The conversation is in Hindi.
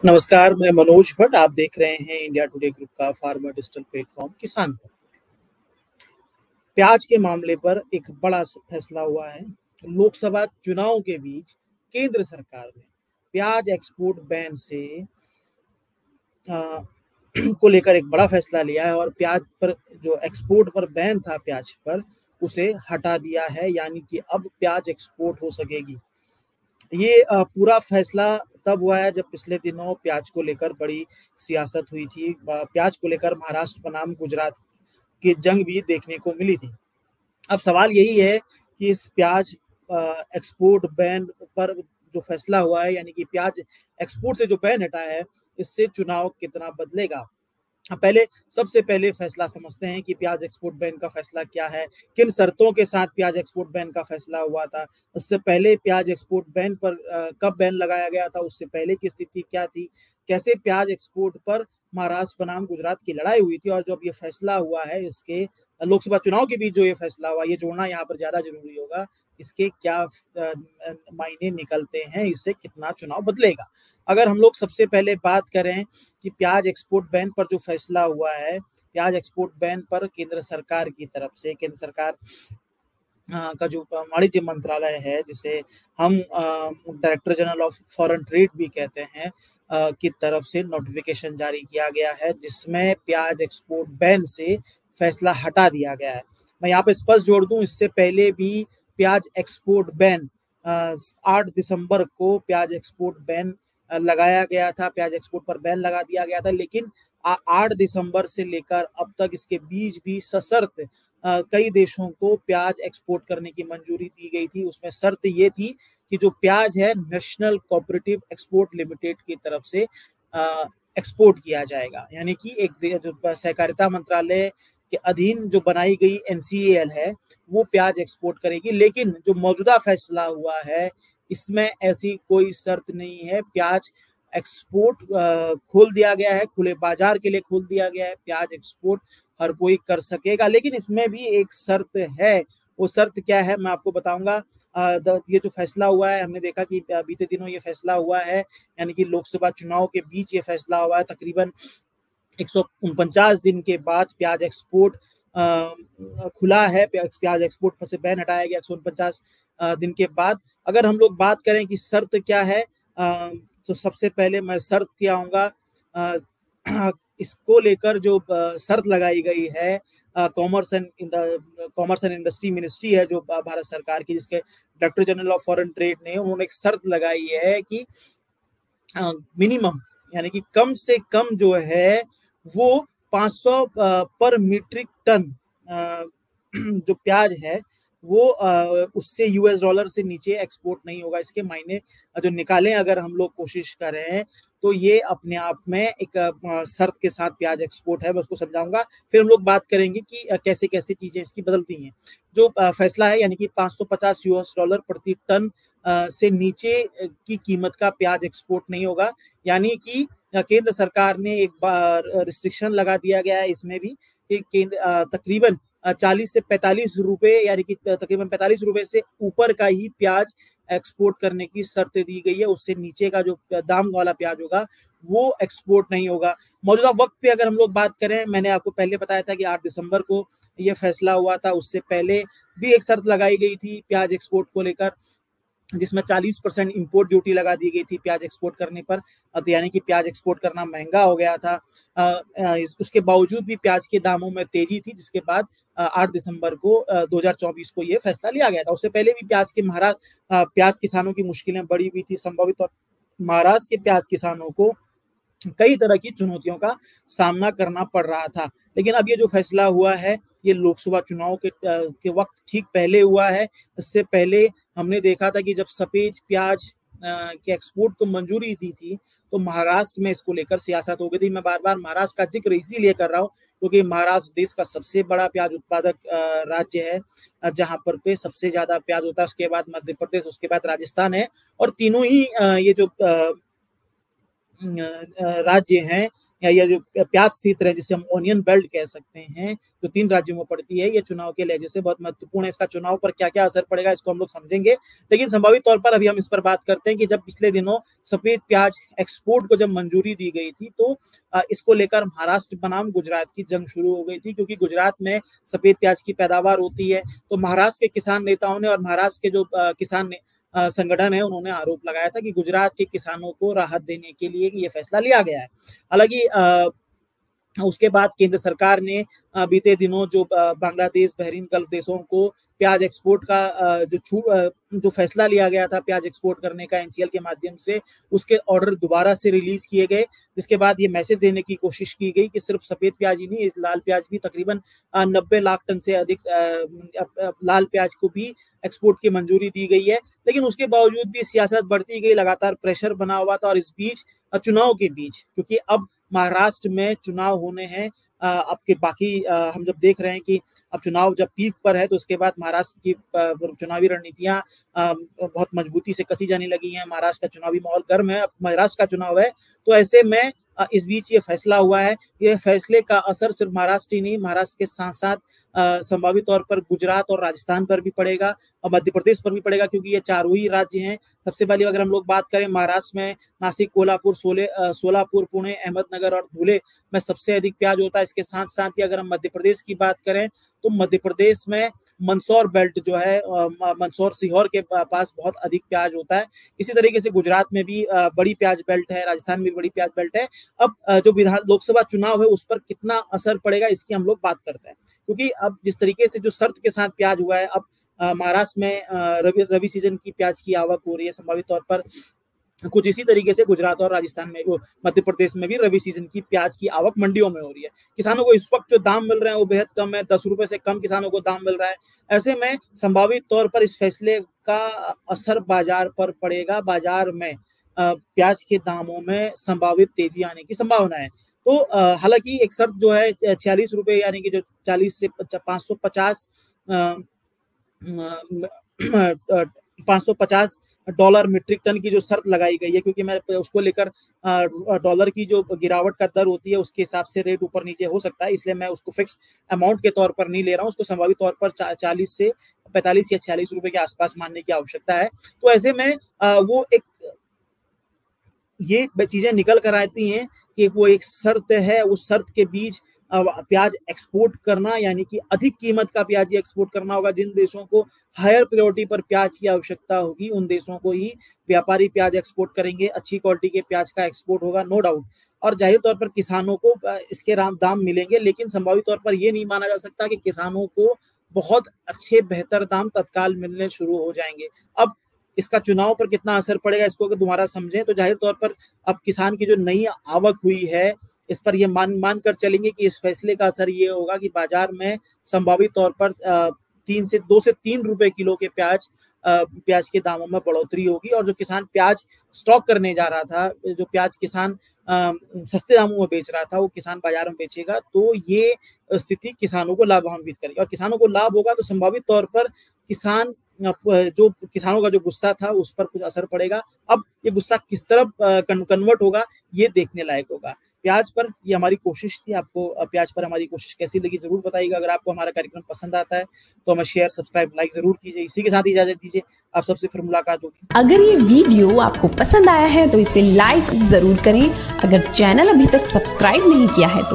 नमस्कार, मैं मनोज भट्ट। आप देख रहे हैं इंडिया टुडे ग्रुप का farmer digital platform Kisan Tak. प्याज के मामले पर एक बड़ा फैसला हुआ है। लोकसभा चुनाव के बीच केंद्र सरकार ने प्याज एक्सपोर्ट बैन से को लेकर एक बड़ा फैसला लिया है और प्याज पर जो एक्सपोर्ट पर बैन था प्याज पर उसे हटा दिया है, यानी कि अब प्याज एक्सपोर्ट हो सकेगी। ये पूरा फैसला तब हुआ है जब पिछले दिनों प्याज को लेकर बड़ी सियासत हुई थी। प्याज को लेकर महाराष्ट्र बनाम गुजरात की जंग भी देखने को मिली थी। अब सवाल यही है कि इस प्याज एक्सपोर्ट बैन पर जो फैसला हुआ है, यानी कि प्याज एक्सपोर्ट से जो बैन हटा है, इससे चुनाव कितना बदलेगा। सबसे पहले फैसला समझते हैं कि प्याज एक्सपोर्ट बैन का फैसला क्या है, किन शर्तों के साथ प्याज एक्सपोर्ट बैन का फैसला हुआ था। उससे पहले प्याज एक्सपोर्ट बैन पर कब बैन लगाया गया था, उससे पहले की स्थिति क्या थी, कैसे प्याज एक्सपोर्ट पर महाराष्ट्र बनाम गुजरात की लड़ाई हुई थी और जब ये फैसला हुआ है, इसके लोकसभा चुनाव के बीच जो ये फैसला हुआ, ये जोड़ना यहाँ पर ज्यादा जरूरी होगा। इसके क्या मायने निकलते हैं, इससे कितना चुनाव बदलेगा। अगर हम लोग सबसे पहले बात करें कि प्याज एक्सपोर्ट बैन पर जो फैसला हुआ है, प्याज एक्सपोर्ट बैन पर केंद्र सरकार की तरफ से, केंद्र सरकार का जो वाणिज्य मंत्रालय है, जिसे हम director general of foreign trade भी कहते हैं, की तरफ से नोटिफिकेशन जारी किया गया है, जिसमें प्याज एक्सपोर्ट बैन से फैसला हटा दिया गया है। मैं यहाँ पे स्पष्ट जोड़ दूं, इससे पहले भी प्याज एक्सपोर्ट बैन 8 दिसंबर को प्याज एक्सपोर्ट बैन लगाया गया था, प्याज एक्सपोर्ट पर बैन लगा दिया गया था, लेकिन 8 दिसंबर से लेकर अब तक इसके बीच भी सशर्त कई देशों को प्याज एक्सपोर्ट करने की मंजूरी दी गई थी। उसमें शर्त ये थी कि जो प्याज है नेशनल कोऑपरेटिव एक्सपोर्ट लिमिटेड की तरफ से एक्सपोर्ट किया जाएगा, यानी कि एक जो सहकारिता मंत्रालय के अधीन जो बनाई गई NCAL है, वो प्याज एक्सपोर्ट करेगी। लेकिन जो मौजूदा फैसला हुआ है, इसमें ऐसी कोई शर्त नहीं है। प्याज एक्सपोर्ट खोल दिया गया है, खुले बाजार के लिए खोल दिया गया है। प्याज एक्सपोर्ट हर कोई कर सकेगा, लेकिन इसमें भी एक शर्त है। वो शर्त क्या है, मैं आपको बताऊंगा। ये जो फैसला हुआ है, हमने देखा कि बीते दिनों ये फैसला हुआ है, यानी कि लोकसभा चुनाव के बीच ये फैसला हुआ है। तकरीबन 149 दिन के बाद प्याज एक्सपोर्ट खुला है, प्याज एक्सपोर्ट पर से बैन हटाया गया 149 दिन के बाद। अगर हम लोग बात करें कि शर्त क्या है, तो सबसे पहले मैं शर्त क्या आऊंगा, इसको लेकर जो शर्त लगाई गई है, कॉमर्स एंड इंडस्ट्री मिनिस्ट्री है जो भारत सरकार की, जिसके director general of foreign trade ने, उन्होंने एक शर्त लगाई है कि मिनिमम, यानी कि कम से कम जो है वो 500 पर मीट्रिक टन जो प्याज है वो उससे $US से नीचे एक्सपोर्ट नहीं होगा। इसके मायने जो निकालें अगर हम लोग कोशिश करें, तो ये अपने आप में एक शर्त के साथ प्याज एक्सपोर्ट है। मैं उसको समझाऊंगा, फिर हम लोग बात करेंगे कि कैसे कैसे चीजें इसकी बदलती हैं। जो फैसला है, यानी कि $550 प्रति टन से नीचे की कीमत का प्याज एक्सपोर्ट नहीं होगा। यानी कि केंद्र सरकार ने एक बार रिस्ट्रिक्शन लगा दिया गया है इसमें भी कि तकरीबन 40 से 45 रुपए, यानी कि तकरीबन 45 रुपए से ऊपर का ही प्याज एक्सपोर्ट करने की शर्त दी गई है। उससे नीचे का जो दाम वाला प्याज होगा वो एक्सपोर्ट नहीं होगा। मौजूदा वक्त पे अगर हम लोग बात करें, मैंने आपको पहले बताया था कि 8 दिसंबर को ये फैसला हुआ था। उससे पहले भी एक शर्त लगाई गई थी प्याज एक्सपोर्ट को लेकर, जिसमें 40% इंपोर्ट ड्यूटी लगा दी गई थी प्याज एक्सपोर्ट करने पर। यानी कि प्याज एक्सपोर्ट करना महंगा हो गया था। उसके बावजूद भी प्याज के दामों में तेजी थी, जिसके बाद 8 दिसंबर को 2024 को ये फैसला लिया गया था। उससे पहले भी प्याज किसानों की मुश्किलें बढ़ी हुई थी। संभवित तौर महाराष्ट्र के प्याज किसानों को कई तरह की चुनौतियों का सामना करना पड़ रहा था। लेकिन अब ये जो फैसला हुआ है, ये लोकसभा चुनाव के वक्त ठीक पहले हुआ है। इससे पहले हमने देखा था कि जब सफेद प्याज के एक्सपोर्ट को मंजूरी दी थी, तो महाराष्ट्र में इसको लेकर सियासत हो गई थी। मैं बार बार महाराष्ट्र का जिक्र इसीलिए कर रहा हूँ क्योंकि महाराष्ट्र देश का सबसे बड़ा प्याज उत्पादक राज्य है, जहां पर पे सबसे ज्यादा प्याज होता है। उसके बाद मध्य प्रदेश, उसके बाद राजस्थान है, और तीनों ही ये जो राज्य हैं या जो प्याज क्षेत्र है जिसे हम ऑनियन बेल्ट कह सकते हैं, जो 3 राज्यों में पड़ती है, ये चुनाव के लिहाज से बहुत महत्वपूर्ण है। इसका चुनाव पर क्या-क्या असर पड़ेगा इसको हम लोग समझेंगे। लेकिन संभावित तौर पर अभी हम इस पर बात करते हैं कि जब पिछले दिनों सफेद प्याज एक्सपोर्ट को जब मंजूरी दी गई थी तो इसको लेकर महाराष्ट्र बनाम गुजरात की जंग शुरू हो गई थी, क्योंकि गुजरात में सफेद प्याज की पैदावार होती है। तो महाराष्ट्र के किसान नेताओं ने और महाराष्ट्र के जो किसान संगठन है उन्होंने आरोप लगाया था कि गुजरात के किसानों को राहत देने के लिए ये फैसला लिया गया है। हालांकि उसके बाद केंद्र सरकार ने बीते दिनों जो बांग्लादेश, बहरीन, गल्फ देशों को प्याज एक्सपोर्ट का जो फैसला लिया गया था प्याज एक्सपोर्ट करने का एनसीएल के माध्यम से, उसके ऑर्डर दोबारा से रिलीज किए गए, जिसके बाद ये मैसेज देने की कोशिश की गई कि सिर्फ सफेद प्याज ही नहीं, इस लाल प्याज भी तकरीबन 90 लाख टन से अधिक लाल प्याज को भी एक्सपोर्ट की मंजूरी दी गई है। लेकिन उसके बावजूद भी सियासत बढ़ती गई, लगातार प्रेशर बना हुआ था। और इस बीच चुनाव के बीच, क्योंकि अब महाराष्ट्र में चुनाव होने हैं, अब के बाकी हम जब देख रहे हैं कि अब चुनाव जब पीक पर है तो उसके बाद महाराष्ट्र की चुनावी रणनीतियां बहुत मजबूती से कसी जाने लगी हैं। महाराष्ट्र का चुनावी माहौल गर्म है, अब महाराष्ट्र का चुनाव है, तो ऐसे में इस बीच ये फैसला हुआ है। ये फैसले का असर सिर्फ महाराष्ट्र ही नहीं, महाराष्ट्र के साथ साथ संभावित तौर पर गुजरात और राजस्थान पर भी पड़ेगा और मध्य प्रदेश पर भी पड़ेगा, क्योंकि ये चारों ही राज्य हैं। सबसे पहले अगर हम लोग बात करें महाराष्ट्र में नासिक, कोल्हापुर, सोलापुर, पुणे, अहमदनगर और धुले में सबसे अधिक प्याज होता है। इसके साथ साथ ही अगर हम मध्य प्रदेश की बात करें तो मध्य प्रदेश में मंदसौर बेल्ट जो है, मंदसौर सीहोर के पास बहुत अधिक प्याज होता है। इसी तरीके से गुजरात में भी बड़ी प्याज बेल्ट है, राजस्थान में भी बड़ी प्याज बेल्ट है। अब जो लोकसभा चुनाव है उस पर कितना असर पड़ेगा इसकी हम लोग बात करते हैं, क्योंकि अब जिस तरीके से जो शर्त के साथ प्याज हुआ है, अब महाराष्ट्र में रवि सीजन की प्याज की आवक हो रही है। संभावित तौर पर कुछ इसी तरीके से गुजरात और राजस्थान में, मध्य प्रदेश में भी रवि सीजन की प्याज की आवक मंडियों में हो रही है। किसानों को इस वक्त जो दाम मिल रहे हैं वो बेहद कम है, 10 रुपए से कम किसानों को दाम मिल रहा है। ऐसे में संभावित तौर पर इस फैसले का असर बाजार पर पड़ेगा। बाजार में प्याज के दामों में संभावित तेजी आने की संभावना है। तो हालांकि एक शर्त जो है 46 रुपए, यानी कि जो 40 से 550 डॉलर मीट्रिक टन की जो शर्त लगाई गई है, क्योंकि मैं उसको लेकर डॉलर की जो गिरावट का दर होती है उसके हिसाब से रेट ऊपर नीचे हो सकता है, इसलिए मैं उसको फिक्स अमाउंट के तौर पर नहीं ले रहा हूँ। उसको संभावित तौर पर 40 से 45 या 46 रुपए के आसपास मानने की आवश्यकता है। तो ऐसे में वो एक ये चीजें निकल कर आती हैं कि वो एक शर्त है, उस शर्त के बीच प्याज एक्सपोर्ट करना, यानी कि अधिक कीमत का प्याज एक्सपोर्ट करना होगा। जिन देशों को हायर प्रायोरिटी पर प्याज की आवश्यकता होगी उन देशों को ही व्यापारी प्याज एक्सपोर्ट करेंगे। अच्छी क्वालिटी के प्याज का एक्सपोर्ट होगा, नो डाउट। और जाहिर तौर पर किसानों को इसके दाम मिलेंगे, लेकिन संभावित तौर पर यह नहीं माना जा सकता कि किसानों को बहुत अच्छे बेहतर दाम तत्काल मिलने शुरू हो जाएंगे। अब इसका चुनाव पर कितना असर पड़ेगा इसको अगर दोबारा समझें तो जाहिर तौर पर अब किसान की जो नई आवक हुई है इस पर ये मान कर चलेंगे कि इस फैसले का असर ये होगा कि बाजार में संभावित तौर पर 2 से 3 रुपए किलो के प्याज के दामों में बढ़ोतरी होगी। और जो किसान प्याज स्टॉक करने जा रहा था, जो प्याज किसान सस्ते दामों में बेच रहा था, वो किसान बाजार में बेचेगा, तो ये स्थिति किसानों को लाभान्वित करेगी। और किसानों को लाभ होगा तो संभावित तौर पर किसानों का जो गुस्सा था उस पर कुछ असर पड़ेगा। अब ये गुस्सा किस तरफ कन्वर्ट होगा ये देखने लायक होगा। प्याज पर ये हमारी कोशिश थी। आपको प्याज पर हमारी कोशिश कैसी लगी जरूर बताइएगा। अगर आपको हमारा कार्यक्रम पसंद आता है तो हमें शेयर, सब्सक्राइब, लाइक जरूर कीजिए। इसी के साथ इजाजत दीजिए, आप सबसे फिर मुलाकात होगी। अगर ये वीडियो आपको पसंद आया है तो इसे लाइक जरूर करें। अगर चैनल अभी तक सब्सक्राइब नहीं किया है तो